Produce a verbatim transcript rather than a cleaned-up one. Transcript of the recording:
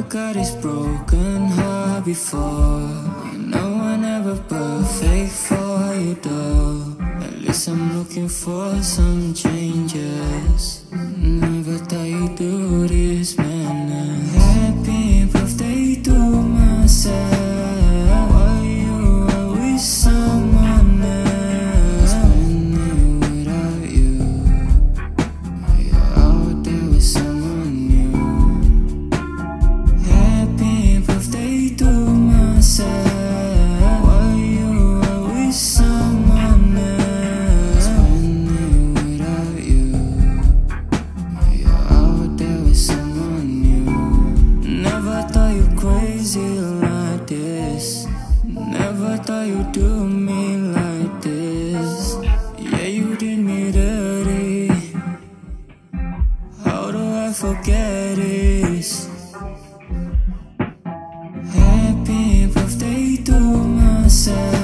got this broken heart before. You know I'm never perfect for you though. At least I'm looking for some changes. Never thought you'd do this, man. Happy birthday to myself. Why you are with someone else? Spend it without you. You're out there with someone new. Happy birthday to myself. Why you are with someone else? Spend it without you. You're out there with someone new. Never thought you crazy like this. Never thought you'd do me like this. Yeah, you did me dirty. How do I forget this? Happy birthday to myself.